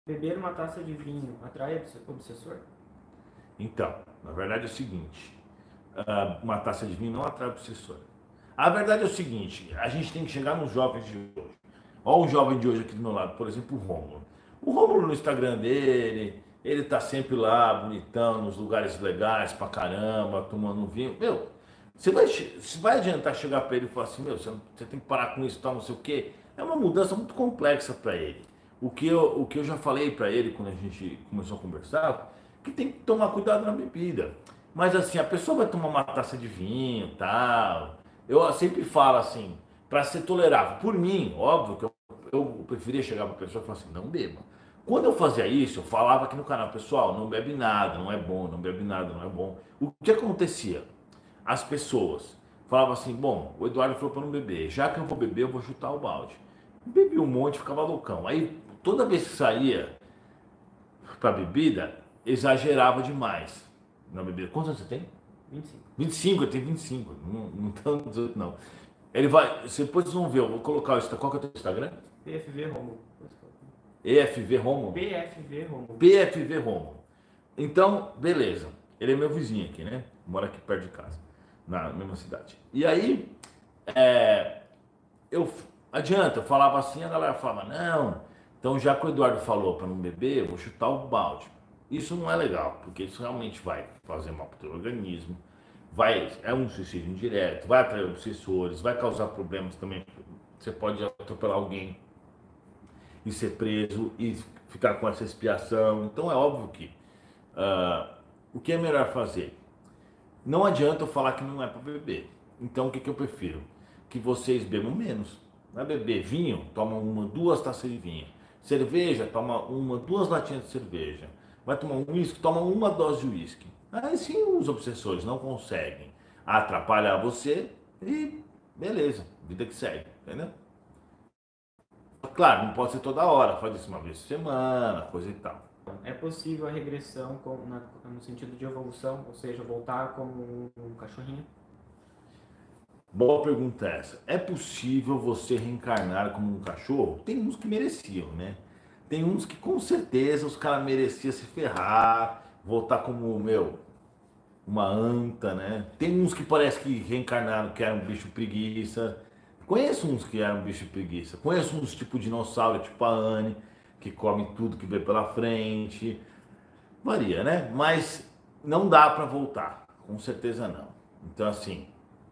Beber uma taça de vinho atrai obsessor? Então, na verdade é o seguinte, uma taça de vinho não atrai obsessor. A verdade é o seguinte, a gente tem que chegar nos jovens de hoje. Olha o jovem de hoje aqui do meu lado, por exemplo, o Rômulo. O Rômulo no Instagram dele, ele tá sempre lá, bonitão, nos lugares legais pra caramba, tomando um vinho. Meu, você vai adiantar chegar pra ele e falar assim, meu, você tem que parar com isso, tal, não sei o quê. É uma mudança muito complexa pra ele. O que eu já falei pra ele quando a gente começou a conversar, que tem que tomar cuidado na bebida. Mas assim, a pessoa vai tomar uma taça de vinho e tal. Eu sempre falo assim, para ser tolerável. Por mim, óbvio que eu preferia chegar para a pessoa e falar assim, não beba. Quando eu fazia isso, eu falava aqui no canal, pessoal, não bebe nada, não é bom, não bebe nada, não é bom. O que acontecia? As pessoas falavam assim, bom, o Eduardo falou para não beber, já que eu vou beber, eu vou chutar o balde. Bebi um monte, ficava loucão. Aí, toda vez que saía para bebida, exagerava demais na bebida. Quantos anos você tem? 25. 25, eu tenho 25, não tanto 18 não. Ele vai, depois vocês vão ver, eu vou colocar o qual que é o teu Instagram? PFV Romulo. EFV Romo? PFV Romulo. PFV Romo. Então, beleza. Ele é meu vizinho aqui, né? Mora aqui perto de casa, na mesma cidade. E aí, eu adianta, eu falava assim, a galera falava, não, então já que o Eduardo falou para não beber, eu vou chutar o balde. Isso não é legal, porque isso realmente vai fazer mal para o teu organismo, é um suicídio indireto, vai atrair obsessores, vai causar problemas também. Você pode atropelar alguém e ser preso e ficar com essa expiação. Então é óbvio que o que é melhor fazer? Não adianta eu falar que não é para beber. Então o que eu prefiro? Que vocês bebam menos. Vai beber vinho? Toma uma, duas taças de vinho. Cerveja? Toma uma, duas latinhas de cerveja. Vai tomar um uísque? Toma uma dose de uísque. Aí sim os obsessores não conseguem atrapalhar você e beleza, vida que segue, entendeu? Claro, não pode ser toda hora, faz isso uma vez por semana, coisa e tal. É possível a regressão no sentido de evolução, ou seja, voltar como um cachorrinho? Boa pergunta essa. É possível você reencarnar como um cachorro? Tem uns que mereciam, né? Tem uns que com certeza os caras mereciam se ferrar, voltar como, meu, uma anta, né? Tem uns que parece que reencarnaram que eram um bicho preguiça. Conheço uns que eram um bicho preguiça. Conheço uns tipo dinossauro, tipo a Anne, que come tudo que vê pela frente. Varia, né? Mas não dá para voltar, com certeza não. Então, assim,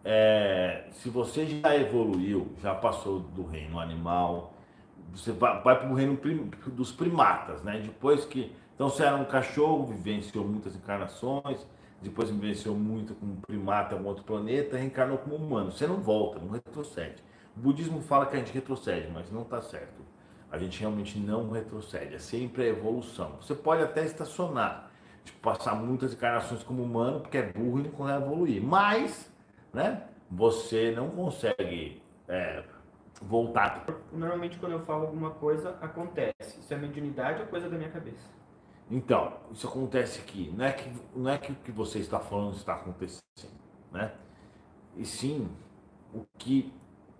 se você já evoluiu, já passou do reino animal, você vai para o reino dos primatas, né? Depois que. Então, você era um cachorro, vivenciou muitas encarnações, depois vivenciou muito como primata em um outro planeta, reencarnou como humano. Você não volta, não retrocede. O budismo fala que a gente retrocede, mas não está certo. A gente realmente não retrocede, é sempre a evolução. Você pode até estacionar, tipo, passar muitas encarnações como humano, porque é burro e não consegue evoluir. Mas, né, você não consegue voltar. Normalmente, quando eu falo alguma coisa, acontece. Isso é mediunidade ou coisa da minha cabeça? Então, isso acontece aqui. Não é que o que você está falando está acontecendo, né? E sim o que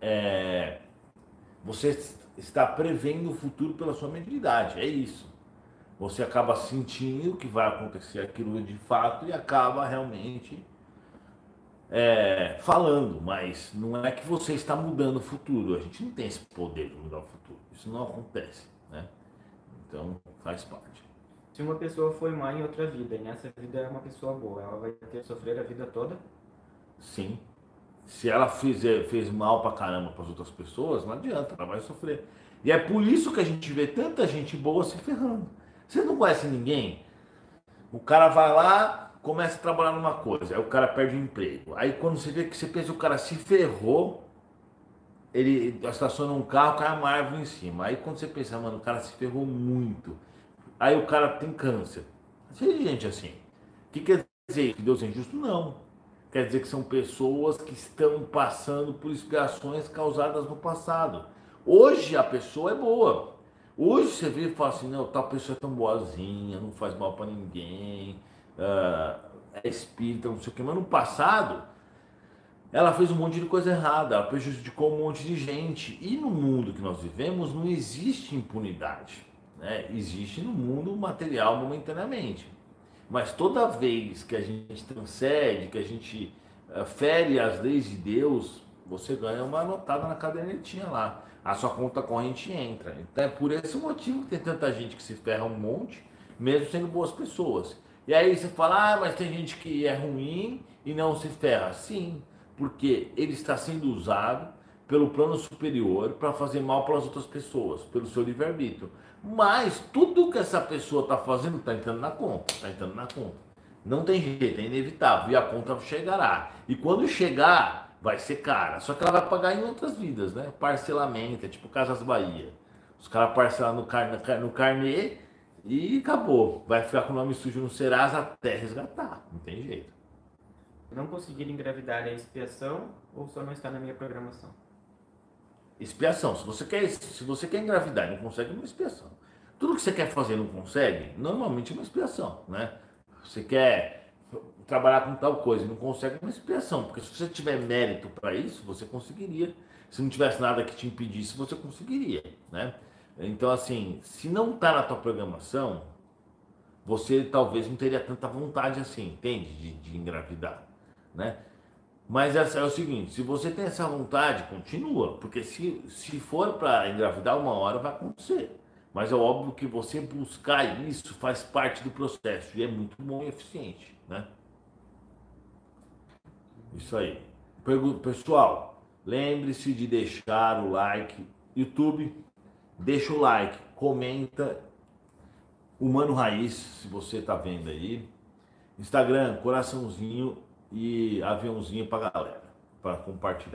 você está prevendo o futuro pela sua mediunidade. É isso. Você acaba sentindo que vai acontecer aquilo de fato e acaba realmente falando, mas não é que você está mudando o futuro. A gente não tem esse poder de mudar o futuro. Isso não acontece, né? Então faz parte. Se uma pessoa foi má em outra vida e nessa vida é uma pessoa boa, ela vai ter que sofrer a vida toda? Sim. Se ela fez mal pra caramba para as outras pessoas, não adianta, ela vai sofrer. E é por isso que a gente vê tanta gente boa se ferrando. Você não conhece ninguém? O cara vai lá, começa a trabalhar numa coisa, aí o cara perde o emprego. Aí quando você vê que você pensa que o cara se ferrou, ele estaciona um carro, cai uma árvore em cima. Aí quando você pensa, mano, o cara se ferrou muito. Aí o cara tem câncer. Tem gente assim. O que quer dizer? Que Deus é injusto? Não. Quer dizer que são pessoas que estão passando por expiações causadas no passado. Hoje a pessoa é boa. Hoje você vê e fala assim, não, tal pessoa é tão boazinha, não faz mal para ninguém, é espírita, não sei o que. Mas no passado, ela fez um monte de coisa errada, ela prejudicou um monte de gente. E no mundo que nós vivemos não existe impunidade. né? Existe no mundo material momentaneamente. Mas toda vez que a gente transcende, que a gente fere as leis de Deus, você ganha uma anotada na cadernetinha lá. A sua conta corrente entra. Então é por esse motivo que tem tanta gente que se ferra um monte, mesmo sendo boas pessoas. E aí você fala, mas tem gente que é ruim e não se ferra. Sim, porque ele está sendo usado pelo plano superior para fazer mal para as outras pessoas, pelo seu livre-arbítrio. Mas tudo que essa pessoa está fazendo está entrando na conta, está entrando na conta. Não tem jeito, é inevitável. E a conta chegará. E quando chegar, vai ser cara. Só que ela vai pagar em outras vidas, né? Parcelamento, é tipo Casas Bahia. Os caras parcelam no carnê e acabou. Vai ficar com o nome sujo no Serasa até resgatar. Não tem jeito. Não conseguir engravidar é expiação ou só não está na minha programação? Expiação. Se você quer engravidar e não consegue, é uma expiação. Tudo que você quer fazer e não consegue, normalmente é uma expiação, né? Você quer trabalhar com tal coisa e não consegue, é uma expiação. Porque se você tiver mérito para isso, você conseguiria. Se não tivesse nada que te impedisse, você conseguiria, né? Então, assim, se não está na tua programação, você talvez não teria tanta vontade assim, entende? De engravidar, né? Mas é o seguinte, se você tem essa vontade, continua, porque se for para engravidar, uma hora vai acontecer. Mas é óbvio que você buscar isso faz parte do processo e é muito bom e eficiente, né? Isso aí. Pessoal, lembre-se de deixar o like. YouTube, deixa o like, comenta. Humano Raiz, se você está vendo aí. Instagram, coraçãozinho e aviãozinho para galera, para compartilhar.